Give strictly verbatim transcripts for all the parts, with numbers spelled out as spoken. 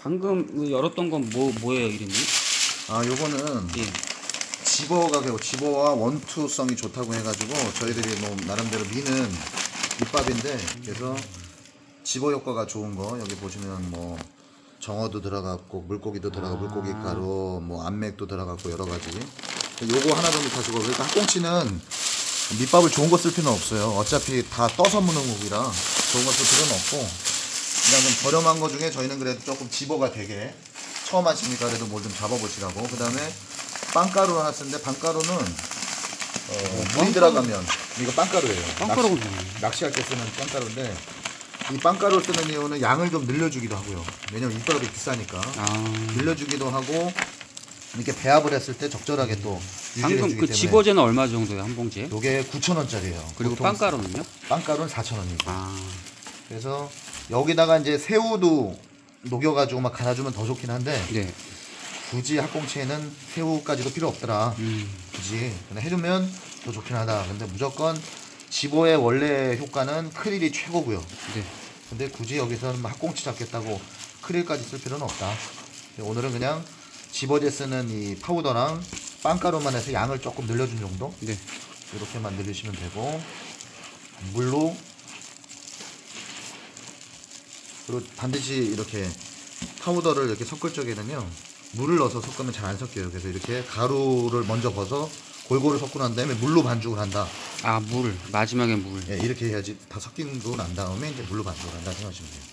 방금 열었던 건 뭐 뭐예요 이름이? 아 요거는 예. 집어가 되고 집어와 원투성이 좋다고 해가지고 저희들이 뭐 나름대로 미는 밑밥인데, 그래서 집어 효과가 좋은 거 여기 보시면 뭐 정어도 들어갔고 물고기도 들어가고 아. 물고기 가루 뭐 암맥도 들어갔고 여러 가지. 요거 하나 정도 타시고, 그러니까 학꽁치는 밑밥을 좋은 거 쓸 필요는 없어요. 어차피 다 떠서 무는 고기라 좋은 거 쓸 필요는 없고, 그냥 좀 저렴한 거 중에 저희는 그래도 조금 집어가 되게 처음 하시니까 그래도 뭘 좀 잡아보시라고. 그 다음에 빵가루 하나 쓰는데, 빵가루는 어, 물이 들어가면 이거 빵가루예요. 빵가루가 낚시, 낚시할 때 쓰는 빵가루인데, 이 빵가루 쓰는 이유는 양을 좀 늘려주기도 하고요. 왜냐면 이빠르이 비싸니까. 아. 늘려주기도 하고, 이렇게 배합을 했을 때 적절하게 또 유지해주기 방금 그 때문에. 집어제는 얼마 정도예요 한 봉지에? 요게 구천 원짜리예요. 그리고 빵가루는요? 빵가루는 사천 원이고. 아. 그래서 여기다가 이제 새우도 녹여가지고 막 갈아주면 더 좋긴 한데, 네. 굳이 학꽁치에는 새우까지도 필요 없더라. 음. 굳이 그냥 해주면 더 좋긴 하다. 근데 무조건 집어의 원래 효과는 크릴이 최고고요. 네. 근데 굳이 여기서는 뭐 학꽁치 잡겠다고 크릴까지 쓸 필요는 없다. 오늘은 그냥 집어제 쓰는 이 파우더랑 빵가루만 해서 양을 조금 늘려준 정도. 네. 이렇게만 늘리시면 되고, 물로, 그리고 반드시 이렇게 파우더를 이렇게 섞을 적에는요 물을 넣어서 섞으면 잘 안 섞여요. 그래서 이렇게 가루를 먼저 벗어 골고루 섞고 난 다음에 물로 반죽을 한다. 아, 물. 마지막에 물. 예, 이렇게 해야지 다 섞이고 난 다음에 이제 물로 반죽을 한다 생각하시면 돼요.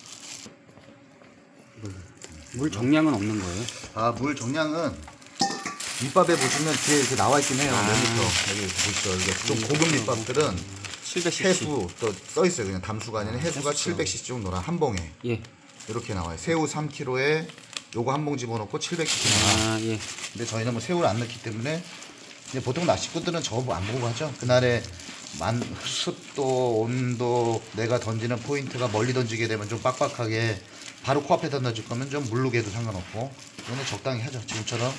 물 정량은 없는 거예요? 아, 물 정량은 밑밥에 보시면 뒤에 이렇게 나와 있긴 해요. 아. 몇 리터. 여기 보시죠. 이게 좀 고급 밑밥들은 칠백 씨씨. 해수 또 써 있어요. 그냥 담수가 아니라 해수가 해수죠. 칠백 씨씨 정도나 한 봉에 예. 이렇게 나와요. 새우 삼 킬로그램에 요거 한 봉 집어넣고 칠백 씨씨 나와. 아, 예. 근데 저희는 뭐 새우를 안 넣기 때문에 이제 보통 낚시꾼들은 저거 뭐 안 보고 하죠. 그날의 만 습도, 온도, 내가 던지는 포인트가 멀리 던지게 되면 좀 빡빡하게 바로 코앞에 던질 거면 좀 물르게 해도 상관없고, 이거는 적당히 하죠. 지금처럼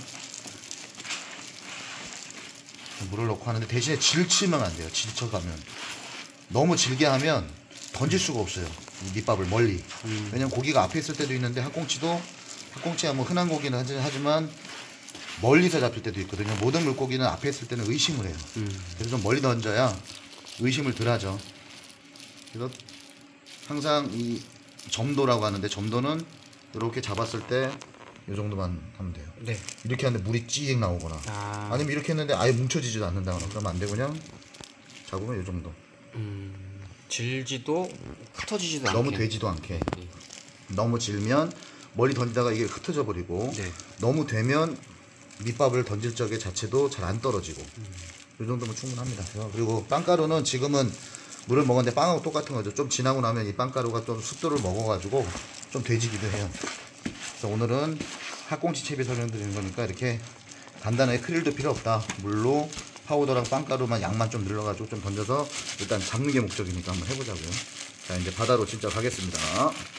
물을 넣고 하는데, 대신에 질치면 안 돼요. 질쳐가면 너무 질게 하면 던질 수가 없어요. 이 밑밥을 멀리. 음. 왜냐면 고기가 앞에 있을 때도 있는데, 학꽁치도 학꽁치야 뭐 흔한 고기는 하지- 하지만 멀리서 잡힐 때도 있거든요. 모든 물고기는 앞에 있을 때는 의심을 해요. 음. 그래서 좀 멀리 던져야 의심을 덜 하죠. 그래서 항상 이 점도라고 하는데, 점도는 이렇게 잡았을 때 이 정도만 하면 돼요. 네. 이렇게 하는데 물이 찌익 나오거나, 아. 아니면 이렇게 했는데 아예 뭉쳐지지도 않는다거나 그러면 안 되고, 그냥 잡으면 이 정도. 음. 질지도 흩어지지도 않게. 너무 되지도 않게. 네. 너무 질면 멀리 던지다가 이게 흩어져 버리고, 네. 너무 되면 밑밥을 던질 적에 자체도 잘 안 떨어지고. 음. 이 정도면 충분합니다. 그리고 빵가루는 지금은 물을 먹었는데 빵하고 똑같은 거죠. 좀 지나고 나면 이 빵가루가 좀 습도를 먹어가지고 좀 돼지기도 해요. 그래서 오늘은 학꽁치 채비 설명드리는 거니까 이렇게 간단하게 크릴도 필요 없다. 물로 파우더랑 빵가루만 양만 좀 늘려가지고 좀 던져서 일단 잡는 게 목적이니까 한번 해보자고요. 자, 이제 바다로 진짜 가겠습니다.